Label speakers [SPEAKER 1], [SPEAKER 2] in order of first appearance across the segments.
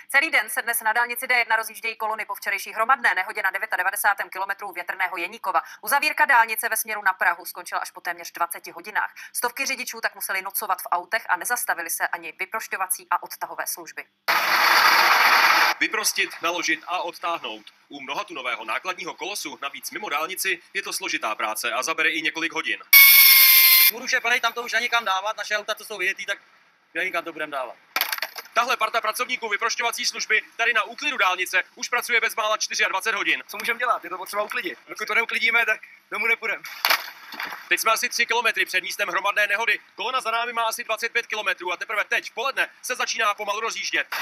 [SPEAKER 1] Celý den se dnes na dálnici D1 rozjíždějí kolony po včerejší hromadné nehodě na 99. kilometru větrného Jeníkova. Uzavírka dálnice ve směru na Prahu skončila až po téměř 20 hodinách. Stovky řidičů tak museli nocovat v autech a nezastavili se ani vyprošťovací a odtahové služby.
[SPEAKER 2] Vyprostit, naložit a odtáhnout. U mnohatunového nákladního kolosu, navíc mimo dálnici, je to složitá práce a zabere i několik hodin.
[SPEAKER 3] Budu šepanej, tam to už není kam dávat, naše auta, co jsou vyjetý, tak nevím, kam to budeme dávat.
[SPEAKER 2] Tahle parta pracovníků vyprošťovací služby tady na úklidu dálnice už pracuje bezmála 24 hodin.
[SPEAKER 3] Co můžeme dělat? Je to potřeba uklidit. Pokud to neuklidíme, tak domů nepůjdeme.
[SPEAKER 2] Teď jsme asi 3 kilometry před místem hromadné nehody. Kolona za námi má asi 25 kilometrů a teprve teď v poledne se začíná pomalu rozjíždět.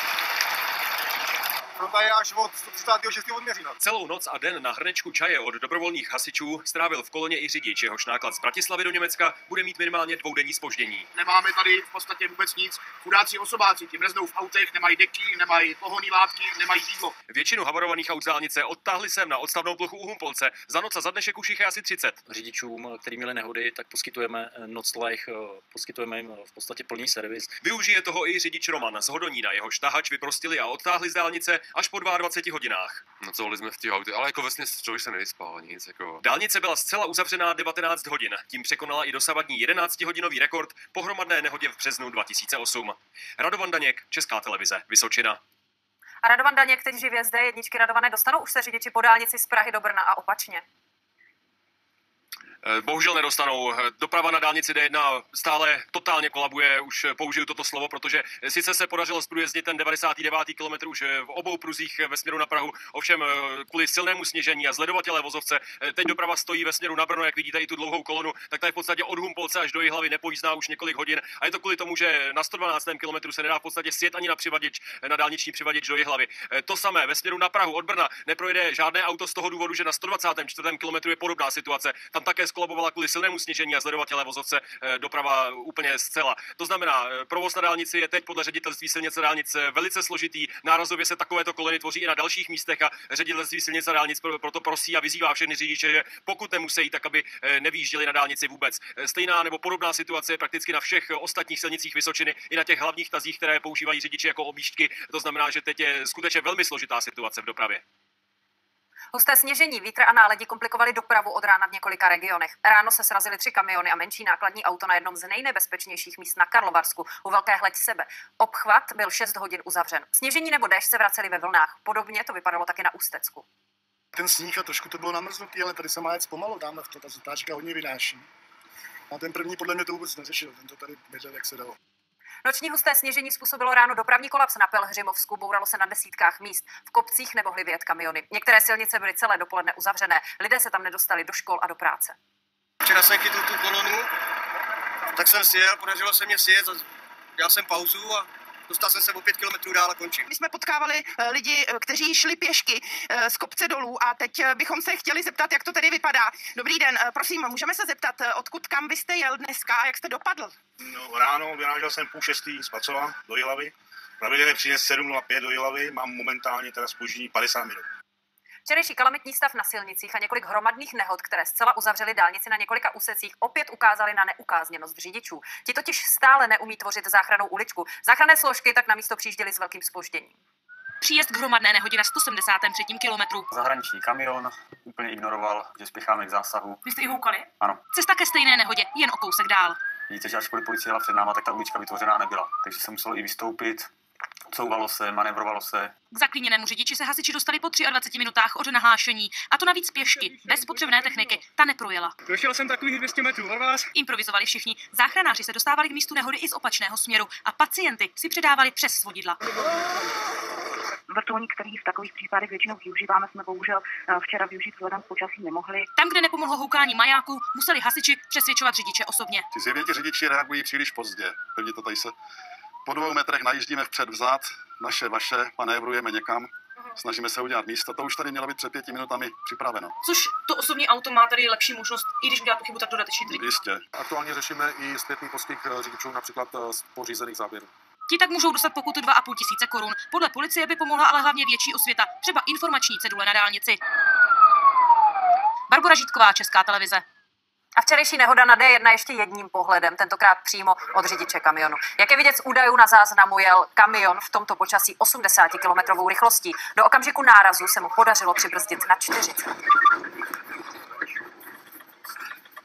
[SPEAKER 4] To je až od 136. odměřina.
[SPEAKER 2] Celou noc a den na hrnečku čaje od dobrovolných hasičů strávil v koloně i řidič, jehož náklad z Bratislavy do Německa bude mít minimálně 2denní zpoždění.
[SPEAKER 4] Nemáme tady v podstatě vůbec nic. Chudáci osobáci, ti mrznou v autech, nemají deky, nemají pohonné látky, nemají jídlo.
[SPEAKER 2] Většinu havarovaných aut z dálnice odtáhli sem na odstavnou plochu u Humpolce. Za noc a za dnešek už jich je asi 30.
[SPEAKER 5] Řidičům, kteří měli nehody, tak poskytujeme nocleh, poskytujeme jim v podstatě plný servis.
[SPEAKER 2] Využije toho i řidič Roman z Hodonína, jehož tahač vyprostili a odtáhli z dálnice až po 22 hodinách.
[SPEAKER 6] Nocovali jsme v těch autě, ale jako vesměs člověk se nevyspal nic. Jako.
[SPEAKER 2] Dálnice byla zcela uzavřená 19 hodin. Tím překonala i dosavadní 11-hodinový rekord po hromadné nehodě v březnu 2008. Radovan Daněk, Česká televize, Vysočina.
[SPEAKER 1] A Radovan Daněk teď živě z D1 Radované dostanou už se řidiči po dálnici z Prahy do Brna a opačně.
[SPEAKER 2] Bohužel nedostanou. Doprava na dálnici D1 stále totálně kolabuje, už použiju toto slovo, protože sice se podařilo zprůjezdnit ten 99. kilometr už v obou pruzích ve směru na Prahu, ovšem kvůli silnému sněžení a zledovatělé vozovce teď doprava stojí ve směru na Brno, jak vidíte i tu dlouhou kolonu, tak ta je v podstatě od Humpolce až do Jihlavy nepojízdná už několik hodin a je to kvůli tomu, že na 112. kilometru se nedá v podstatě sjet ani na dálniční přivaděč do Jihlavy. To samé ve směru na Prahu od Brna neprojede žádné auto z toho důvodu, že na 124. kilometru je podobná situace. Tam také skolabovala kvůli silnému sněžení a zledovatělé vozovce doprava úplně zcela. To znamená, provoz na dálnici je teď podle ředitelství silnic a dálnic velice složitý. Nárazově se takovéto kolony tvoří i na dalších místech a ředitelství silnic a dálnic proto prosí a vyzývá všechny řidiče, že pokud nemusí, tak aby nevyjížděli na dálnici vůbec. Stejná nebo podobná situace je prakticky na všech ostatních silnicích Vysočiny i na těch hlavních tazích, které používají řidiči jako objížďky. To znamená, že teď je skutečně velmi složitá situace v dopravě.
[SPEAKER 1] Husté sněžení, vítr a náledi komplikovaly dopravu od rána v několika regionech. Ráno se srazily 3 kamiony a menší nákladní auto na jednom z nejnebezpečnějších míst na Karlovarsku, u Velké Hleď Sebe. Obchvat byl 6 hodin uzavřen. Sněžení nebo déšť se vracely ve vlnách. Podobně to vypadalo taky na Ústecku.
[SPEAKER 4] Ten sníh a trošku to bylo namrznutý, ale tady se má jet pomalu, dáme v to, ta zatáčka hodně vynáší. A ten první podle mě to vůbec neřešil, ten to tady běžel, jak se dalo.
[SPEAKER 1] Noční husté sněžení způsobilo ráno dopravní kolaps na Pelhřimovsku, bouralo se na desítkách míst. V kopcích nemohly vyjet kamiony. Některé silnice byly celé dopoledne uzavřené. Lidé se tam nedostali do škol a do práce.
[SPEAKER 3] Včera jsem chytl tu kolonu, tak jsem sjel, podařilo se mě sjet, dělal jsem pauzu a dostal jsem se o 5 kilometrů dál a končím.
[SPEAKER 7] My jsme potkávali lidi, kteří šli pěšky z kopce dolů a teď bychom se chtěli zeptat, jak to tedy vypadá. Dobrý den, prosím, můžeme se zeptat, odkud kam vy jste jel dneska a jak jste dopadl?
[SPEAKER 4] No, ráno vyrážel jsem 5:30 z Pacova do Jihlavy. Pravidelně přines 7:05 do Jihlavy, mám momentálně teda zpoždění 50 minut.
[SPEAKER 1] Včerejší kalamitní stav na silnicích a několik hromadných nehod, které zcela uzavřely dálnici na několika úsecích, opět ukázaly na neukázněnost řidičů. Ti totiž stále neumí tvořit záchrannou uličku. Záchranné složky tak na místo přijížděly s velkým zpožděním.
[SPEAKER 8] Příjezd k hromadné nehodě na 173. kilometru.
[SPEAKER 5] Zahraniční kamion úplně ignoroval, že spěcháme k zásahu.
[SPEAKER 8] Vy jste ji houkali?
[SPEAKER 5] Ano.
[SPEAKER 8] Cesta ke stejné nehodě, jen o kousek dál.
[SPEAKER 5] Vidíte, že ačkoliv policie jela před náma, tak ta ulička vytvořená nebyla. Takže se muselo i vystoupit, couvalo se, manévrovalo se.
[SPEAKER 8] K zaklíněnému řidiči se hasiči dostali po 23 minutách od nahlášení. A to navíc pěšky, bez potřebné techniky. Ta neprojela.
[SPEAKER 3] Došel jsem takových 200 metrů od vás.
[SPEAKER 8] Improvizovali všichni. Záchranáři se dostávali k místu nehody i z opačného směru a pacienty si předávali přes svodidla.
[SPEAKER 9] Vrtulník, který v takových případech většinou využíváme, jsme bohužel včera využít vzhledem k počasí nemohli.
[SPEAKER 8] Tam, kde nepomohlo houkání majáků, museli hasiči přesvědčovat řidiče osobně.
[SPEAKER 10] Zjevně ti řidiči reagují příliš pozdě. Vidíte, tady se po 2 metrech najíždíme vpřed vzad, vaše, manévrujeme někam, snažíme se udělat místo. To už tady mělo být před 5 minutami připraveno.
[SPEAKER 8] Což to osobní auto má tady lepší možnost, i když udělá tu chybu, tak dodatečný trik.
[SPEAKER 10] Jistě.
[SPEAKER 4] Aktuálně řešíme i zpětný postih řidičů například z pořízených záběrů.
[SPEAKER 8] Ti tak můžou dostat pokutu 2,5 tisíce korun. Podle policie by pomohla ale hlavně větší osvěta, třeba informační cedule na dálnici. Barbora Žítková, Česká televize.
[SPEAKER 1] A včerejší nehoda na D1 ještě jedním pohledem, tentokrát přímo od řidiče kamionu. Jak je vidět z údajů na záznamu, jel kamion v tomto počasí 80 km rychlostí. Do okamžiku nárazu se mu podařilo přibrzdit na 40.